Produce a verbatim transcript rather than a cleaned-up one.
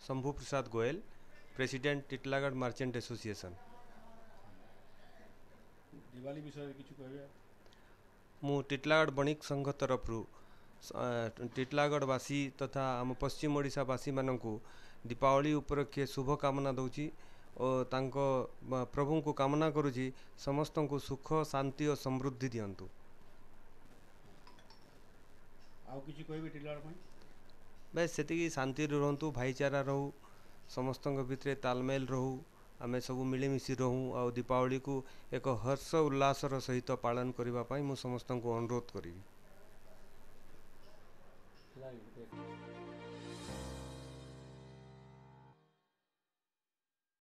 Shambhu Prasad Goyal, president Titlagarh merchant association. Diwali विषय किछु कहबे? मु टिटलागढ़ बणिक संघ तरफ टिटलागढ़वासी तथा आम पश्चिम ओडिशावासी मानक दीपावली उपलक्षे शुभकामना दूची और तांको प्रभु को कामना करुची समस्त को सुख शांति और समृद्धि दियंतु। आउ किछि कहबे टिटलागढ़ पई? बस सेतिकी शांति रहंतु, भाईचारा रहू, समस्त भितर तालमेल रहू, आमे सब मिलेमिशि रहूँ और दीपावली को एक हर्ष उल्लासर सहित पालन करने मु समस्त को अनुरोध करी।